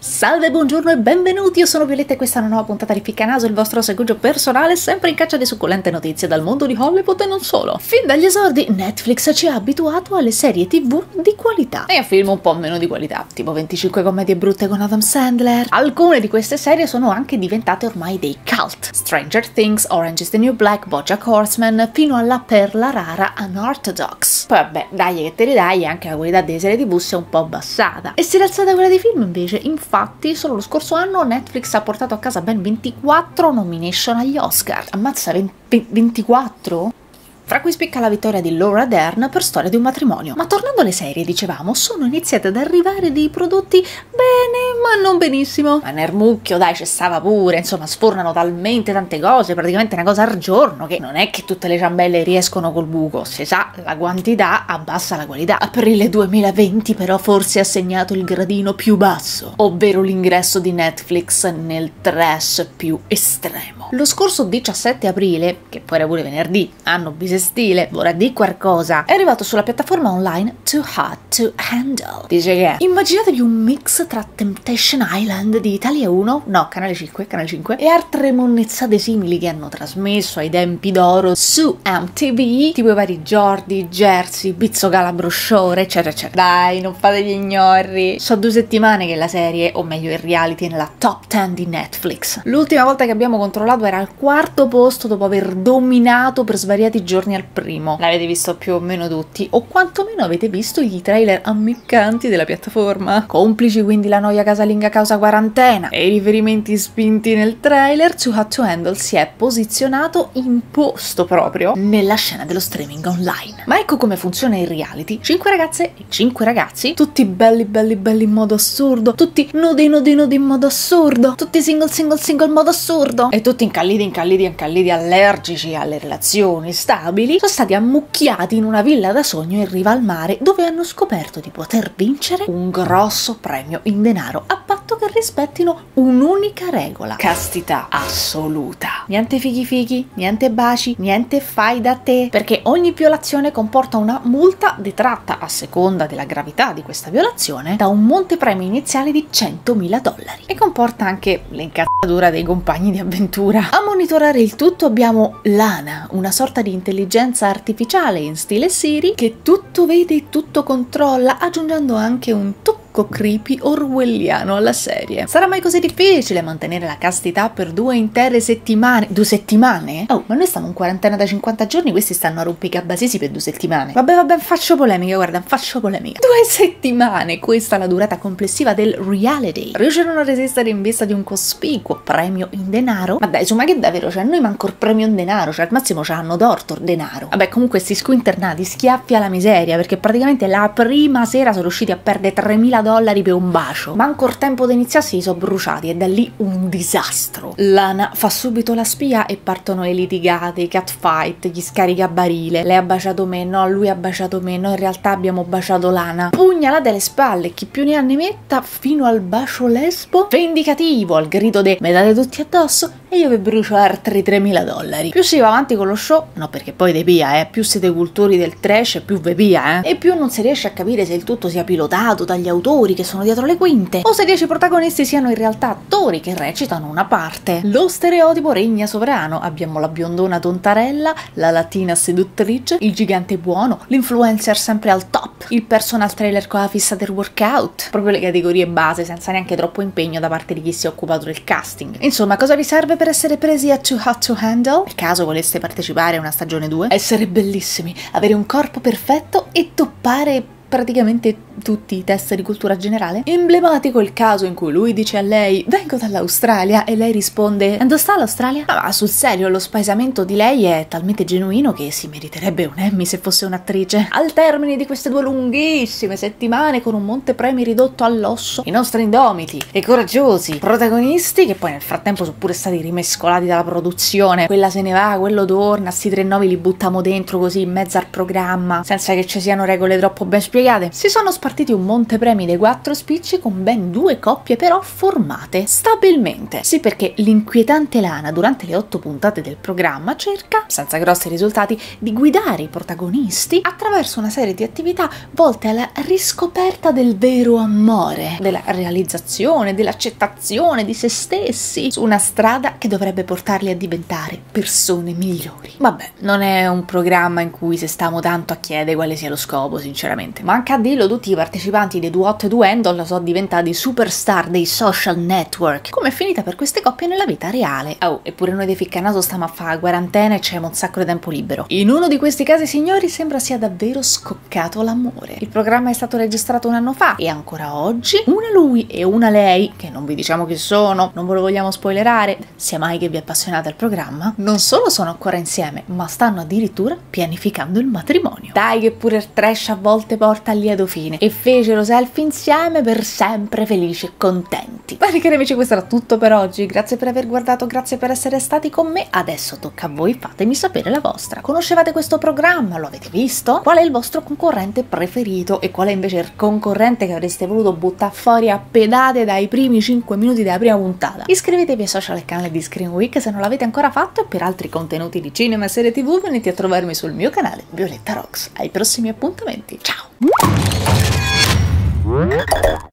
Salve, buongiorno e benvenuti, io sono Violetta e questa è una nuova puntata di Ficcanaso, il vostro seguito personale sempre in caccia di succulente notizie dal mondo di Hollywood e non solo. Fin dagli esordi Netflix ci ha abituato alle serie TV di qualità e a film un po' meno di qualità, tipo 25 commedie brutte con Adam Sandler. Alcune di queste serie sono anche diventate ormai dei cult: Stranger Things, Orange is the New Black, BoJack Horseman, fino alla perla rara Unorthodox. Poi vabbè, dai che te li dai, anche la qualità delle serie TV si è un po' abbassata e si è alzata quella dei film invece. Infatti solo lo scorso anno Netflix ha portato a casa ben 24 nomination agli Oscar. Ammazza, 24? Fra cui spicca la vittoria di Laura Dern per Storia di un matrimonio. Ma tornando alle serie, dicevamo, sono iniziate ad arrivare dei prodotti bene, ma non benissimo. Ma nel mucchio, dai, c'è stava pure, insomma, sfornano talmente tante cose, praticamente una cosa al giorno, che non è che tutte le ciambelle riescono col buco. Si sa, la quantità abbassa la qualità. Aprile 2020 però forse ha segnato il gradino più basso, ovvero l'ingresso di Netflix nel trash più estremo. Lo scorso 17 aprile, che poi era pure venerdì, hanno bisestile, vorrà dire qualcosa, è arrivato sulla piattaforma online Too Hot to Handle. Dice che è, immaginatevi un mix tra Temptation Island di Italia 1, no, Canale 5, e altre monnezzate simili che hanno trasmesso ai tempi d'oro su MTV, tipo i vari Jordi, Jersey, Bizzo Calabro Shore, eccetera, eccetera. Dai, non fate gli ignorri. So 2 settimane che la serie, o meglio il reality, è nella top 10 di Netflix. L'ultima volta che abbiamo controllato era al 4º posto dopo aver dominato per svariati giorni al primo. L'avete visto più o meno tutti, o quantomeno avete visto i trailer ammiccanti della piattaforma. Complici quindi la noia casalinga causa quarantena e i riferimenti spinti nel trailer, Too Hot to Handle si è posizionato imposto proprio nella scena dello streaming online. Ma ecco come funziona il reality: 5 ragazze e 5 ragazzi, tutti belli in modo assurdo, tutti nudi in modo assurdo, tutti single in modo assurdo, e tutti incalliti allergici alle relazioni stabili, sono stati ammucchiati in una villa da sogno in riva al mare, dove hanno scoperto di poter vincere un grosso premio in denaro, a patto che rispettino un'unica regola: castità assoluta. Niente fighi, niente baci, niente fai da te, perché ogni violazione comporta una multa detratta, a seconda della gravità di questa violazione, da un montepremi iniziale di $100.000 e comporta anche l'incazzatura dei compagni di avventura. A monitorare il tutto abbiamo Lana, una sorta di intelligenza artificiale in stile Siri che tutto vede e tutto controlla, aggiungendo anche un tocco creepy orwelliano alla serie. Sarà mai così difficile mantenere la castità per 2 intere settimane? 2 settimane? Oh, ma noi stiamo in quarantena da 50 giorni, questi stanno a rompicabasisi per 2 settimane. Vabbè, faccio polemica, guarda, 2 settimane, questa è la durata complessiva del reality. Riuscirono a resistere in vista di un cospicuo premio in denaro? Ma dai, insomma, che davvero, cioè, noi manco il premio in denaro, cioè al massimo ce l'hanno d'orto il denaro. Vabbè, comunque sti squinternati, schiaffi alla miseria, perché praticamente la prima sera sono riusciti a perdere $3.000 per un bacio. Manco il tempo di iniziarsi sono bruciati e da lì un disastro. Lana fa subito la spia e partono le litigate, i catfight, gli scaricabarile. Lei ha baciato me, no, lui ha baciato me, no, in realtà abbiamo baciato Lana. Pugnalate alle spalle, chi più ne ha ne metta, fino al bacio lesbo vendicativo, al grido de "me date tutti addosso e io vi brucio altri $3.000. Più si va avanti con lo show, no, perché poi de pia, più siete cultori del trash, più ve pia, e più non si riesce a capire se il tutto sia pilotato dagli autori che sono dietro le quinte, o se 10 protagonisti siano in realtà attori che recitano una parte. Lo stereotipo regna sovrano: abbiamo la biondona tontarella, la latina seduttrice, il gigante buono, l'influencer sempre al top, il personal trailer con la fissa del workout, proprio le categorie base senza neanche troppo impegno da parte di chi si è occupato del casting. Insomma, cosa vi serve per essere presi a Too Hot to Handle? Per caso voleste partecipare a una stagione 2? Essere bellissimi, avere un corpo perfetto e toppare praticamente tutti i test di cultura generale. Emblematico il caso in cui lui dice a lei "vengo dall'Australia" e lei risponde "dove sta l'Australia?". Ma sul serio, lo spaesamento di lei è talmente genuino che si meriterebbe un Emmy se fosse un'attrice. Al termine di queste 2 lunghissime settimane con un montepremi ridotto all'osso, i nostri indomiti e coraggiosi protagonisti, che poi nel frattempo sono pure stati rimescolati dalla produzione, quella se ne va, quello torna, sti 3 nomi li buttiamo dentro così in mezzo al programma senza che ci siano regole troppo ben spiegate, spiegate? Si sono spartiti un montepremi dei 4 spicci con ben 2 coppie però formate stabilmente. Sì, perché l'inquietante Lana durante le 8 puntate del programma cerca, senza grossi risultati, di guidare i protagonisti attraverso una serie di attività volte alla riscoperta del vero amore, della realizzazione, dell'accettazione di se stessi, su una strada che dovrebbe portarli a diventare persone migliori. Vabbè, non è un programma in cui si stiamo tanto a chiedere quale sia lo scopo, sinceramente. Manca a dirlo, tutti i partecipanti dei Duot e Duendol sono diventati superstar dei social network. Come è finita per queste coppie nella vita reale? Oh, eppure noi dei Ficcanaso stiamo a fare quarantena e c'è un sacco di tempo libero. In uno di questi casi, signori, sembra sia davvero scoccato l'amore. Il programma è stato registrato un anno fa e ancora oggi una lui e una lei, che non vi diciamo chi sono, non ve lo vogliamo spoilerare, sia mai che vi appassionate al programma, non solo sono ancora insieme, ma stanno addirittura pianificando il matrimonio. Dai che pure il trash a volte porta a lieto fine, e fecero selfie insieme per sempre felici e contenti. Bene cari amici, questo era tutto per oggi, grazie per aver guardato, grazie per essere stati con me, adesso tocca a voi, fatemi sapere la vostra. Conoscevate questo programma? Lo avete visto? Qual è il vostro concorrente preferito e qual è invece il concorrente che avreste voluto buttare fuori a pedate dai primi 5 minuti della prima puntata? Iscrivetevi ai social e canale di Screen Week se non l'avete ancora fatto, e per altri contenuti di cinema e serie TV venite a trovarmi sul mio canale Violetta Rocks. Ai prossimi appuntamenti, ciao!